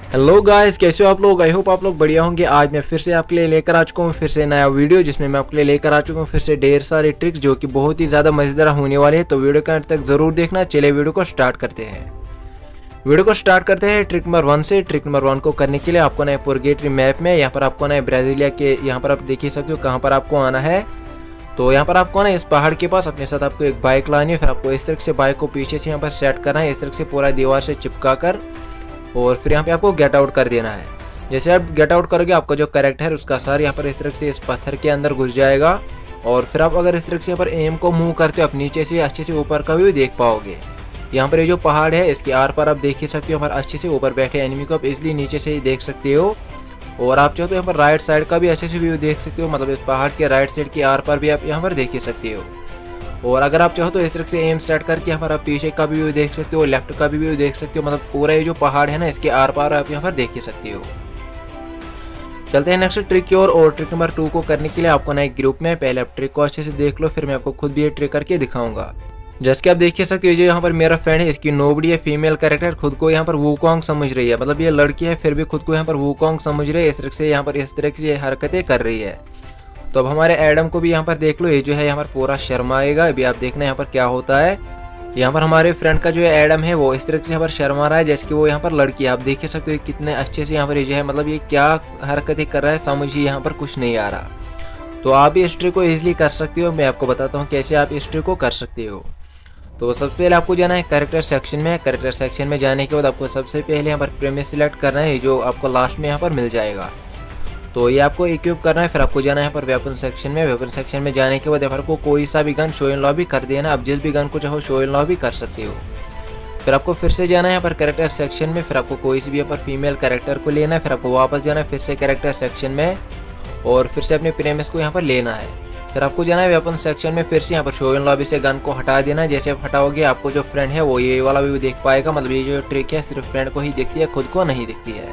Hello guys, कैसे हो आप लोग। आई होप आप लोग बढ़िया होंगे। आज मैं फिर से आपके लिए लेकर आ चुका हूँ फिर से नया वीडियो, जिसमें मैं आपके लिए लेकर आ चुका हूँ फिर से ढेर सारे ट्रिक्स जो कि बहुत ही ज़्यादा मज़ेदार होने वाले हैं। तो वीडियो के अंत तक ज़रूर देखना। चलिए वीडियो को स्टार्ट करते हैं। ट्रिक नंबर 1 से। ट्रिक नंबर 1 को करने के लिए आपको ना पुरगेटरी मैप में यहाँ पर आपको ना ब्राज़ीलिया के यहाँ पर आप देख ही सकते हो कहाँ पर आपको आना है। तो यहाँ पर आपको ना इस पहाड़ के पास अपने साथ आपको एक बाइक लानी है। फिर आपको इस तरह से बाइक को पीछे से यहाँ पर सेट करना है, इस तरह से पूरा दीवार से चिपका कर, और फिर यहाँ पे आपको गेट आउट कर देना है। जैसे आप गेट आउट करोगे आपका जो कैरेक्टर है उसका सर यहाँ पर इस तरह से इस पत्थर के अंदर घुस जाएगा। और फिर आप अगर इस तरह से यहाँ पर एम को मूव करते हो आप नीचे से अच्छे से ऊपर का व्यू देख पाओगे। यहाँ पर ये जो पहाड़ है इसके आर पर आप देख ही सकते हो, यहाँ पर अच्छे से ऊपर बैठे एनिमी को आप इसलिए नीचे से ही देख सकते हो। और आप चाहो तो यहाँ पर राइट साइड का भी अच्छे से व्यू देख सकते हो, मतलब इस पहाड़ के राइट साइड के आर पर भी आप यहाँ पर देख ही सकते हो। और अगर आप चाहो तो इस तरह से एम सेट करके यहाँ पर आप पीछे का भी व्यू देख सकते हो, लेफ्ट का भी व्यू देख सकते हो, मतलब पूरा ये जो पहाड़ है ना इसके आर पार आप यहाँ पर देख ही सकते हो। चलते हैं नेक्स्ट ट्रिक की ओर। और ट्रिक नंबर 2 को करने के लिए आपको ना एक ग्रुप में पहले आप ट्रिक को अच्छे से देख लो, फिर मैं आपको खुद भी ये ट्रिक करके दिखाऊंगा। जैसे कि आप देख सकते हो जो यहाँ पर मेरा फ्रेंड है इसकी नोबडी है फीमेल कैरेक्टर, खुद को यहाँ पर वूकोंग समझ रही है, मतलब ये लड़की है फिर भी खुद को यहाँ पर वूकोंग समझ रही है, इस तरह से यहाँ पर इस तरह की हरकतें कर रही है। तो अब हमारे एडम को भी यहाँ पर देख लो, ये जो है यहाँ पर पूरा शर्माएगा। अभी आप देखना यहाँ पर क्या होता है। यहाँ पर हमारे फ्रेंड का जो है एडम है वो इस तरह से यहाँ पर शर्मा रहा है जैसे कि वो यहाँ पर लड़की है। आप देख सकते हो कितने अच्छे से यहाँ पर ये जो है मतलब ये क्या हरकतें कर रहा है, समझ ही यहाँ पर कुछ नहीं आ रहा। तो आप भी इस ट्रिक को ईजिली कर सकते हो। मैं आपको बताता हूँ कैसे आप इस ट्रिक को कर सकते हो। तो सबसे पहले आपको जाना है कैरेक्टर सेक्शन में। कैरेक्टर सेक्शन में जाने के बाद आपको सबसे पहले यहाँ पर प्रीमियस सिलेक्ट करना है, जो आपको लास्ट में यहाँ पर मिल जाएगा। तो ये आपको इक्विप करना है। फिर आपको जाना है यहाँ पर वेपन सेक्शन में। वेपन सेक्शन में जाने के बाद यहाँ पर को कोई सा भी गन शो इन लॉबी कर देना। आप जिस भी गन को चाहो शो इन लॉबी कर सकते हो। फिर आपको फिर से जाना है यहाँ पर कैरेक्टर सेक्शन में। फिर आपको कोई सी भी यहाँ पर फीमेल कैरेक्टर को लेना है। फिर आपको वापस जाना है फिर से कैरेक्टर सेक्शन में और फिर से अपने प्रीमियस को यहाँ पर लेना है। फिर आपको जाना है वेपन सेक्शन में, फिर से यहाँ पर शो इन लॉबी से गन को हटा देना। जैसे आप हटाओगे आपको जो फ्रेंड है वो ये वाला भी देख पाएगा, मतलब ये जो ट्रिक है सिर्फ फ्रेंड को ही दिखती है, खुद को नहीं दिखती है।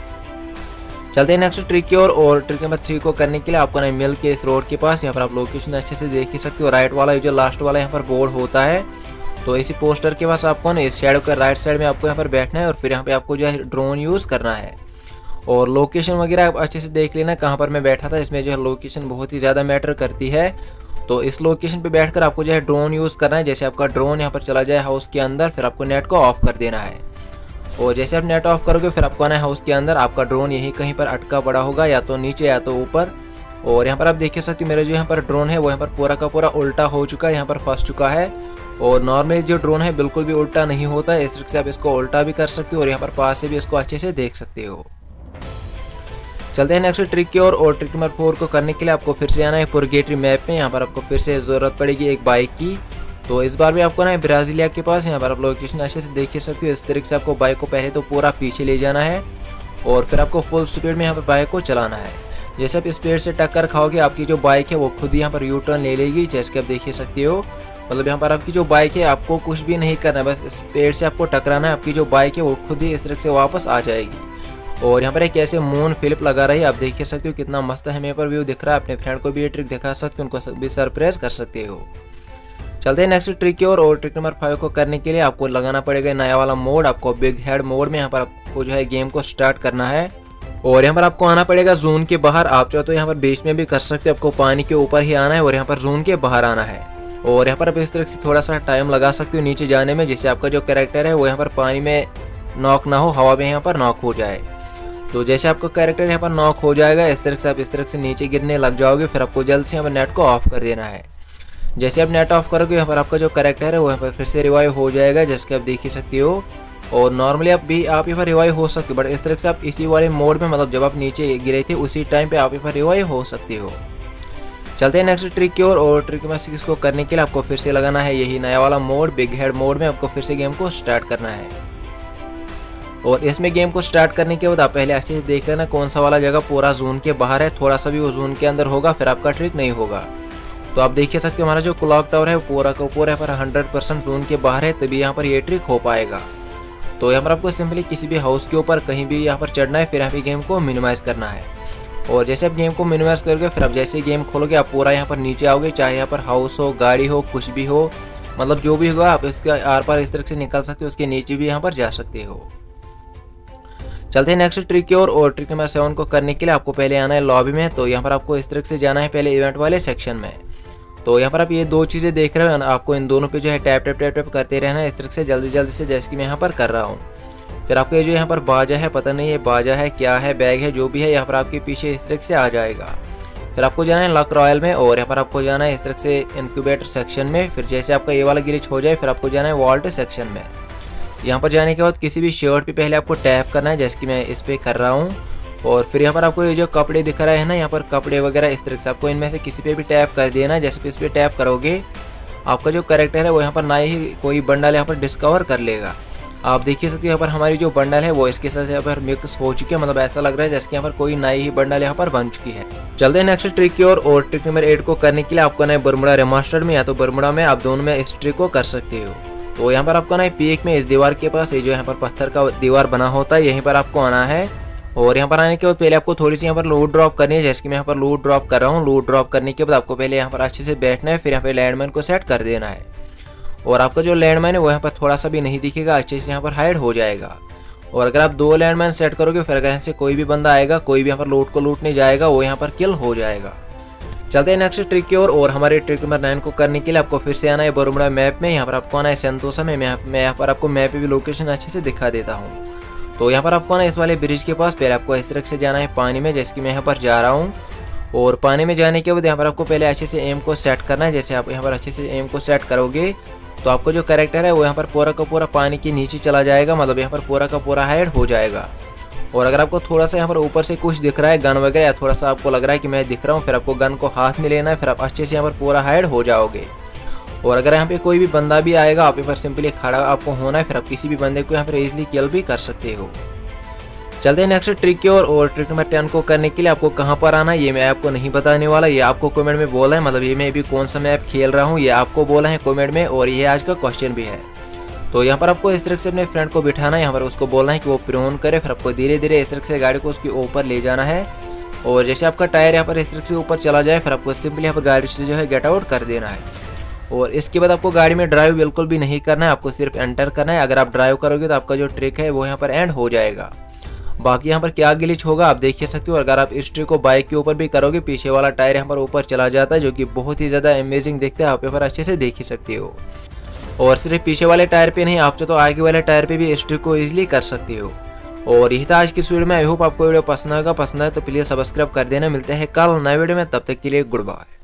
चलते हैं नेक्स्ट ट्रिक की ओर। और ट्रिक नंबर 3 को करने के लिए आपको ना मिल के इस रोड के पास यहाँ पर आप लोकेशन अच्छे से देख ही सकते हो। राइट वाला जो लास्ट वाला यहाँ पर बोर्ड होता है, तो इसी पोस्टर के पास आपको ना इस शैडो के राइट साइड में आपको यहाँ पर बैठना है और फिर यहाँ पे आपको जो है ड्रोन यूज़ करना है। और लोकेशन वगैरह आप अच्छे से देख लेना कहाँ पर मैं बैठा था, इसमें जो है लोकेशन बहुत ही ज़्यादा मैटर करती है। तो इस लोकेशन पे बैठकर आपको जो है ड्रोन यूज़ करना है। जैसे आपका ड्रोन यहाँ पर चला जाए हाउस के अंदर, फिर आपको नेट को ऑफ कर देना है। और जैसे आप नेट ऑफ करोगे फिर आपको आना है हाउस के अंदर। आपका ड्रोन यहीं कहीं पर अटका पड़ा होगा, या तो नीचे या तो ऊपर। और यहाँ पर आप देख सकते हो मेरा जो यहाँ पर ड्रोन है वो यहाँ पर पूरा का पूरा उल्टा हो चुका है, यहाँ पर फंस चुका है। और नॉर्मली जो ड्रोन है बिल्कुल भी उल्टा नहीं होता है, इस तरह से आप इसको उल्टा भी कर सकते हो और यहाँ पर पास से भी इसको अच्छे से देख सकते हो। चलते हैं नेक्स्ट ट्रिक की ओर। और ट्रिक नंबर 4 को करने के लिए आपको फिर से आना है पुरगेटरी मैप में। यहाँ पर आपको फिर से ज़रूरत पड़ेगी एक बाइक की। तो इस बार भी आपको ना ब्राज़ीलिया के पास यहाँ पर आप लोकेशन अच्छे से देख ही सकते हो। इस तरीके से आपको बाइक को पहले तो पूरा पीछे ले जाना है और फिर आपको फुल स्पीड में यहाँ पर बाइक को चलाना है। जैसे आप स्पीड से टक्कर खाओगे आपकी जो बाइक है वो खुद ही यहाँ पर यू टर्न ले लेगी, जैसे कि आप देख ही सकते हो। मतलब यहाँ पर आपकी जो बाइक है आपको कुछ भी नहीं करना है, बस स्पीड से आपको टकराना है, आपकी जो बाइक है वो खुद ही इस तरह से वापस आ जाएगी। और यहाँ पर एक ऐसे मून फ्लिप लगा रही है, आप देख सकते हो कितना मस्त है मेरे पर व्यू दिख रहा है। अपने फ्रेंड को भी ये ट्रिक दिखा सकते हो, उनको भी सरप्राइज कर सकते हो। चलते हैं नेक्स्ट ट्रिक की ओर। और ट्रिक नंबर 5 को करने के लिए आपको लगाना पड़ेगा नया वाला मोड। आपको बिग हेड मोड में यहाँ पर आपको जो है गेम को स्टार्ट करना है। और यहाँ पर आपको आना पड़ेगा जोन के बाहर। आप चाहो तो यहाँ पर बीच में भी कर सकते हो, आपको पानी के ऊपर ही आना है और यहाँ पर जोन के बाहर आना है। और यहाँ पर आप इस तरह से थोड़ा सा टाइम लगा सकते हो नीचे जाने में, जिससे आपका जो कैरेक्टर है वो यहाँ पर पानी में नॉक ना हो, हवा में यहाँ पर नॉक हो जाए। तो जैसे आपका कैरेक्टर यहाँ पर नॉक हो जाएगा इस तरह से आप इस तरह से नीचे गिरने लग जाओगे, फिर आपको जल्द से यहाँ पर नेट को ऑफ कर देना है। जैसे आप नेट ऑफ करोगे यहाँ पर आपका जो कैरेक्टर है वो यहाँ पर फिर से रिवाइव हो जाएगा, जैसे कि आप देख ही सकते हो। और नॉर्मली आप यहाँ पर रिवाइव हो सकते हो, बट इस तरह से आप इसी वाले मोड में, मतलब जब आप नीचे गिरे थे उसी टाइम पे आप यहाँ पर रिवाइव हो सकते हो। चलते हैं नेक्स्ट ट्रिक की ओर। और ट्रिक नंबर 6 को करने के लिए आपको फिर से लगाना है यही नया वाला मोड बिग हेड मोड में। आपको फिर से गेम को स्टार्ट करना है। और इसमें गेम को स्टार्ट करने के बाद आप पहले अच्छे से देख लेना कौन सा वाला जगह पूरा जोन के बाहर है, थोड़ा सा भी वो जोन के अंदर होगा फिर आपका ट्रिक नहीं होगा। तो आप देख सकते हो हमारा जो क्लॉक टावर है वो पूरा का पूरा यहाँ पर 100% जोन के बाहर है, तभी यहाँ पर ये ट्रिक हो पाएगा। तो यहाँ पर आपको सिंपली किसी भी हाउस के ऊपर कहीं भी यहाँ पर चढ़ना है, फिर यहाँ पे गेम को मिनिमाइज करना है। और जैसे आप गेम को मिनिमाइज करोगे फिर आप जैसे ही गेम खोलोगे आप पूरा यहाँ पर नीचे आओगे, चाहे यहाँ पर हाउस हो, गाड़ी हो, कुछ भी हो, मतलब जो भी होगा आप इसके आर पार इस तरह से निकल सकते हो, उसके नीचे भी यहाँ पर जा सकते हो। चलते हैं नेक्स्ट ट्रिक की ओर। और ट्रिक नंबर 7 को करने के लिए आपको पहले आना है लॉबी में। तो यहाँ पर आपको इस तरीके से जाना है पहले इवेंट वाले सेक्शन में। तो यहाँ पर आप ये दो चीज़ें देख रहे हो, आपको इन दोनों पे जो है टैप टैप टैप टैप करते रहना है इस तरीके से जल्दी जल्दी से, जैसे कि मैं यहाँ पर कर रहा हूँ। फिर आपको ये जो यहाँ पर बाजा है, पता नहीं ये बाजा है क्या है, बैग है, जो भी है यहाँ पर आपके पीछे इस तरीके से आ जाएगा। फिर आपको जाना है लक रॉयल में और यहाँ पर आपको जाना है इस तरह से इंक्यूबेटर सेक्शन में। फिर जैसे आपका ये वाला ग्लिच हो जाए फिर आपको जाना है वॉल्ट सेक्शन में। यहाँ पर जाने के बाद किसी भी शर्ट पे पहले आपको टैप करना है, जैसे कि मैं इस पर कर रहा हूँ। और फिर यहाँ पर आपको ये जो कपड़े दिख रहा है ना, यहाँ पर कपड़े वगैरह इस तरह से आपको इनमें से किसी पे भी टैप कर देना है। जैसे कि इस पर टैप करोगे आपका जो कैरेक्टर है वो यहाँ पर ना ही कोई बंडल यहाँ पर डिस्कवर कर लेगा। आप देखिए सकते हैं यहाँ पर हमारी जो बंडल है वो इसके साथ यहाँ पर मिक्स हो चुकी है, मतलब ऐसा लग रहा है जैसे कि यहाँ पर कोई नई ही बंडल यहाँ पर बन चुकी है। चलते हैं नेक्स्ट ट्रिक की ओर। और ट्रिक नंबर 8 को करने के लिए आपको ना बरमुडा रिमास्टर में या तो बरमुडा में, आप दोनों में इस ट्रिक को कर सकते हो। तो यहाँ पर आपको ना पीक में इस दीवार के पास ये जो यहाँ पर पत्थर का दीवार बना होता है यहीं पर आपको आना है। और यहाँ पर आने के बाद पहले आपको थोड़ी सी यहाँ पर लूट ड्रॉप करनी है, जैसे कि मैं यहाँ पर लूट ड्रॉप कर रहा हूँ। लूट ड्रॉप करने के बाद आपको पहले यहाँ पर अच्छे से बैठना है, फिर यहाँ पर लैंडमाइन को सेट कर देना है। और आपका जो लैंडमाइन है वो यहाँ पर थोड़ा सा भी नहीं दिखेगा, अच्छे से यहाँ पर हाइड हो जाएगा। और अगर आप 2 लैंडमाइन सेट करोगे फिर अगर यहाँ से कोई भी बंदा आएगा, कोई भी यहाँ पर लूट को लूटने जाएगा, वो यहाँ पर किल हो जाएगा। चलते हैं नेक्स्ट ट्रिक की ओर। और हमारे ट्रिक नंबर 9 को करने के लिए आपको फिर से आना है बरमुडा मैप में। यहाँ पर आपको आना है सेंतोसा में। मैं यहाँ पर आपको मैप पे भी लोकेशन अच्छे से दिखा देता हूँ। तो यहाँ पर आपको आना है इस वाले ब्रिज के पास। पहले आपको इस तरह से जाना है पानी में, जैसे कि मैं यहाँ पर जा रहा हूँ। और पानी में जाने के बाद यहाँ पर आपको पहले अच्छे से एम को सेट करना है। जैसे आप यहाँ पर अच्छे से एम को सेट करोगे तो आपका जो कैरेक्टर है वो यहाँ पर पूरा का पूरा पानी के नीचे चला जाएगा, मतलब यहाँ पर पूरा का पूरा हाइड हो जाएगा। और अगर आपको थोड़ा सा यहाँ पर ऊपर से कुछ दिख रहा है गन वगैरह, या थोड़ा सा आपको लग रहा है कि मैं दिख रहा हूँ, फिर आपको गन को हाथ में लेना है, फिर आप अच्छे से यहाँ पर पूरा हाइड हो जाओगे। और अगर यहाँ पे कोई भी बंदा भी आएगा आप यहाँ पर सिंपली खड़ा आपको होना है, फिर आप किसी भी बंदे को यहाँ पर इजीली किल भी कर सकते हो। चलते हैं नेक्स्ट ट्रिक की ओर। और ट्रिक नंबर 10 को करने के लिए आपको कहाँ पर आना है ये मैं आपको नहीं बताने वाला, ये आपको कमेंट में बोला है, मतलब ये मैं भी कौन सा मैप खेल रहा हूँ ये आपको बोला है कमेंट में, और ये आज का क्वेश्चन भी है। तो यहाँ पर आपको इस तरह से अपने फ्रेंड को बिठाना है, यहाँ पर उसको बोलना है कि वो प्रोन करे, फिर आपको धीरे धीरे इस तरह से गाड़ी को उसके ऊपर ले जाना है। और जैसे आपका टायर यहाँ पर इस तरह से ऊपर चला जाए फिर आपको सिंपली यहाँ पर गाड़ी से जो है गेट आउट कर देना है। और इसके बाद आपको गाड़ी में ड्राइव बिल्कुल भी नहीं करना है, आपको सिर्फ एंटर करना है। अगर आप ड्राइव करोगे तो आपका जो ट्रिक है वो यहाँ पर एंड हो जाएगा। बाकी यहाँ पर क्या ग्लिच होगा आप देख सकते हो। अगर आप इस ट्रिक को बाइक के ऊपर भी करोगे पीछे वाला टायर यहाँ पर ऊपर चला जाता है, जो कि बहुत ही ज़्यादा अमेजिंग दिखता है, आप यहाँ पर अच्छे से देख ही सकते हो। और सिर्फ पीछे वाले टायर पे नहीं, आप चाहो तो आगे वाले टायर पे भी इस ट्रिक को इजीली कर सकते हो। और यही था आज की इस वीडियो में। आई होप आपको वीडियो पसंद आएगा। पसंद आए तो प्लीज़ सब्सक्राइब कर देना। मिलते हैं कल नए वीडियो में, तब तक के लिए गुड बाय।